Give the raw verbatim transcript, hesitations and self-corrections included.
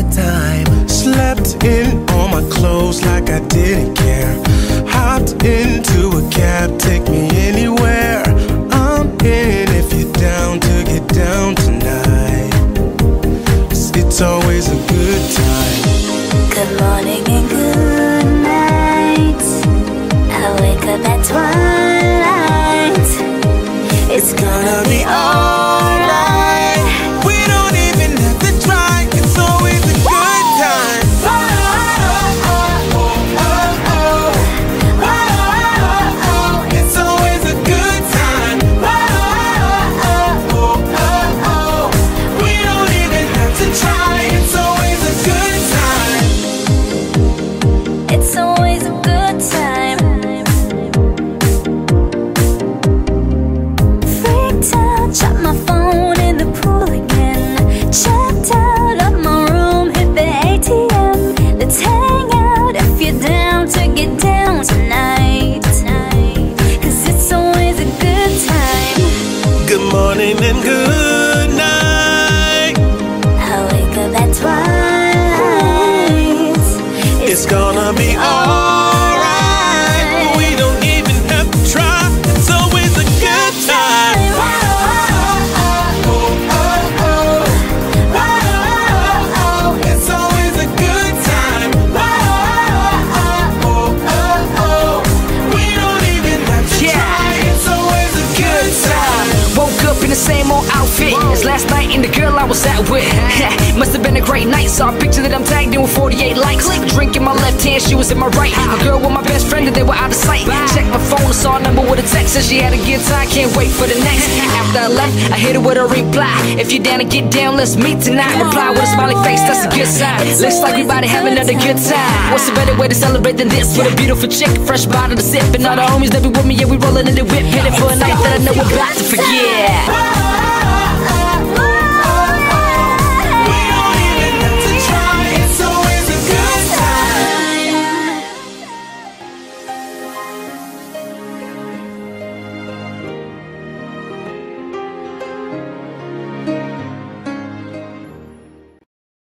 good time. Slept in all my clothes like I didn't care. Hopped into a cab, take me anywhere. I'm in if you're down to get down tonight. 'Cause it's always a good time. Good morning and good night. I wake up at twilight. It's gonna be alright. We don't even have to try. It's always a good time. Oh, oh, oh, oh, oh. Oh, oh, oh. It's always a good time. Oh, oh, oh, oh. We don't even have to try. It's always a good time. It's always a good time. Freaked out, dropped my phone in the pool again. Checked out of my room, hit the A T M. Let's hang out if you're down to get down tonight. 'Cause it's always a good time. Good morning and good night. I wake up at twilight. It's gonna be alright. We don't even have to try. It's always a good time. Oh, oh, oh, oh, oh. Oh, oh, It's always a good time. oh, oh, Oh, oh. We don't even have to Yeah. try. It's always a good time. Woke up in the same old outfit as last night and the girl I was out with. Must have been a great night. Saw a picture that I'm tagged in with forty-eight likes. A drink in my left hand, she was in my right. A girl with my best friend and they were out of sight. Checked my phone and saw a number with a text. Said she had a good time, can't wait for the next. After I left, I hit her with a reply. If you're down to get down, let's meet tonight. Reply with a smiling face, that's a good sign. Looks like we about to have another good time. What's a better way to celebrate than this? With a beautiful chick, fresh bottle to sip. And all the homies that be with me, yeah, we rolling in the whip. Headed for a night that I know we're about to forget.